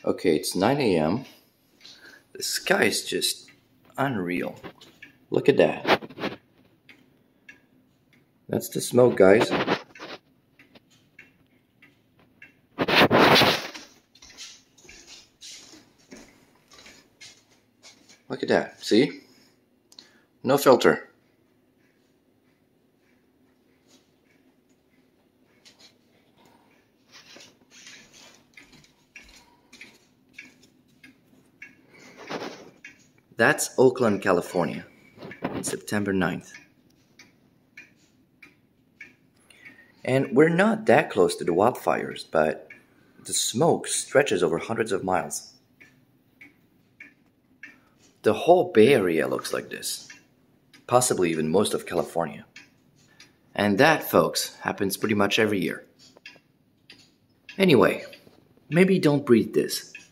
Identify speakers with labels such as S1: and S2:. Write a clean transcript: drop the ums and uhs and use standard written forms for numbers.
S1: Okay, it's 9 a.m. The sky is just unreal. Look at that. That's the smoke, guys. Look at that. See? No filter. That's Oakland, California, on September 9th. And we're not that close to the wildfires, but the smoke stretches over hundreds of miles. The whole Bay Area looks like this, possibly even most of California. And that, folks, happens pretty much every year. Anyway, maybe don't breathe this.